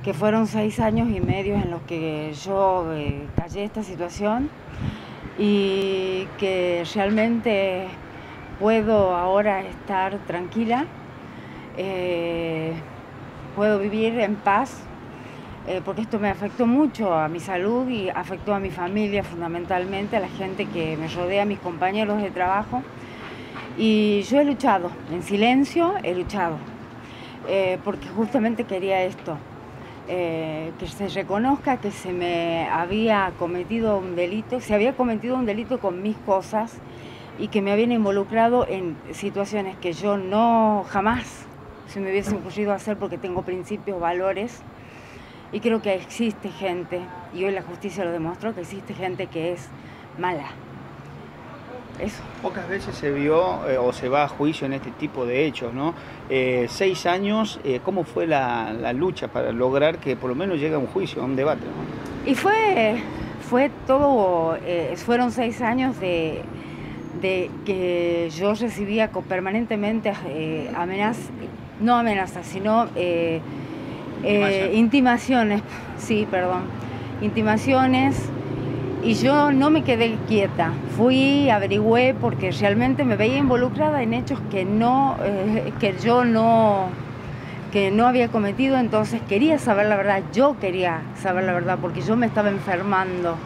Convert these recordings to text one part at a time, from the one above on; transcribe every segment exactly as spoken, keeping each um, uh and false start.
que fueron seis años y medio en los que yo eh, callé esta situación y que realmente puedo ahora estar tranquila, eh, puedo vivir en paz, eh, porque esto me afectó mucho a mi salud y afectó a mi familia fundamentalmente, a la gente que me rodea, a mis compañeros de trabajo. Y yo he luchado, en silencio he luchado, eh, porque justamente quería esto. Eh, que se reconozca que se me había cometido un delito, se había cometido un delito con mis cosas y que me habían involucrado en situaciones que yo no jamás se me hubiese ocurrido hacer porque tengo principios, valores, y creo que existe gente, y hoy la justicia lo demostró, que existe gente que es mala. Eso. Pocas veces se vio eh, o se va a juicio en este tipo de hechos, ¿no? Eh, seis años, eh, ¿cómo fue la, la lucha para lograr que por lo menos llegue a un juicio, a un debate, ¿no? Y fue, fue todo, eh, fueron seis años de, de que yo recibía permanentemente eh, amenazas, no amenazas, sino eh, eh, intimaciones, sí, perdón, intimaciones. Y yo no me quedé quieta, fui, averigüé, porque realmente me veía involucrada en hechos que, no, eh, que yo no, que no había cometido, entonces quería saber la verdad, yo quería saber la verdad, porque yo me estaba enfermando.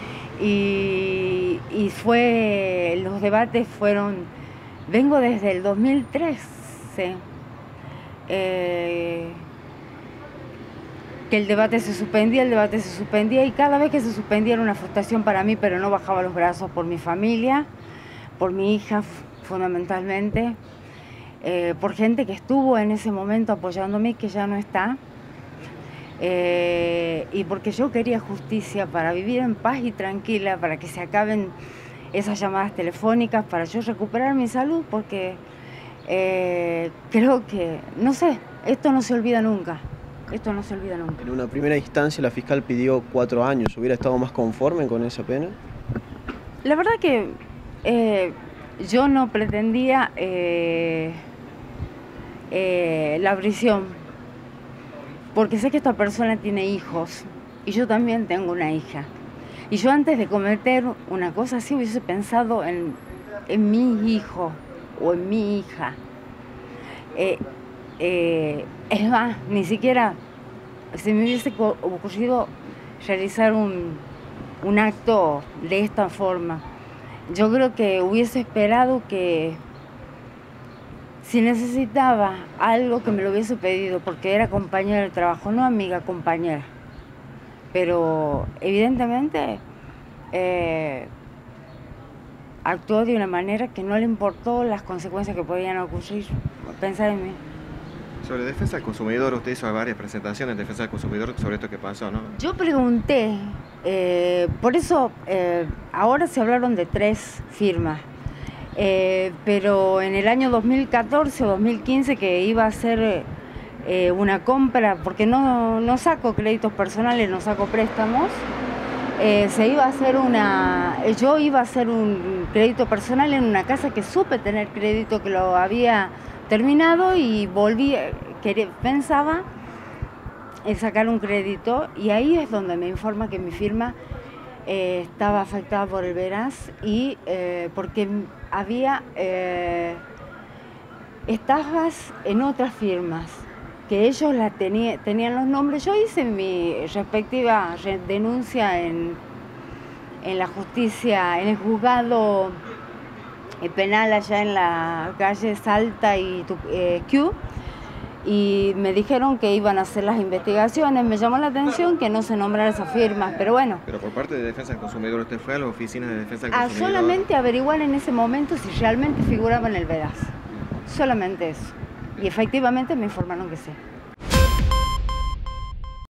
Y, y fue, los debates fueron, vengo desde el dos mil trece, eh, que el debate se suspendía, el debate se suspendía y cada vez que se suspendía era una frustración para mí, pero no bajaba los brazos por mi familia, por mi hija fundamentalmente, eh, por gente que estuvo en ese momento apoyándome y que ya no está, eh, y porque yo quería justicia para vivir en paz y tranquila, para que se acaben esas llamadas telefónicas, para yo recuperar mi salud, porque eh, creo que, no sé, esto no se olvida nunca. Esto no se olvida nunca. En una primera instancia la fiscal pidió cuatro años. ¿Hubiera estado más conforme con esa pena? La verdad que eh, yo no pretendía eh, eh, la prisión, porque sé que esta persona tiene hijos y yo también tengo una hija. Y yo antes de cometer una cosa así hubiese pensado en, en mi hijo o en mi hija. Eh, Eh, es más, ni siquiera se me hubiese ocurrido realizar un, un acto de esta forma. Yo creo que hubiese esperado que si necesitaba algo que me lo hubiese pedido, porque era compañera de trabajo, no amiga, compañera. Pero evidentemente eh, actuó de una manera que no le importó las consecuencias que podían ocurrir, pensar en mí. Sobre defensa del consumidor, usted hizo varias presentaciones de defensa del consumidor sobre esto que pasó, ¿no? Yo pregunté, eh, por eso eh, ahora se hablaron de tres firmas, eh, pero en el año dos mil catorce o dos mil quince que iba a hacer eh, una compra, porque no, no saco créditos personales, no saco préstamos, eh, se iba a hacer una, yo iba a hacer un crédito personal en una casa que supe tener crédito, que lo había terminado y volví, que pensaba en sacar un crédito y ahí es donde me informa que mi firma eh, estaba afectada por el Veraz y eh, porque había eh, estafas en otras firmas, que ellos la tenía, tenían los nombres. Yo hice mi respectiva denuncia en, en la justicia, en el juzgado penal allá en la calle Salta y eh, Q, y me dijeron que iban a hacer las investigaciones. Me llamó la atención que no se nombrara esas firmas, pero bueno. Pero por parte de Defensa del Consumidor, ¿usted fue a las oficinas de Defensa del A Consumidor? solamente averiguar en ese momento si realmente figuraba en el Veraz, solamente eso, y efectivamente me informaron que sí.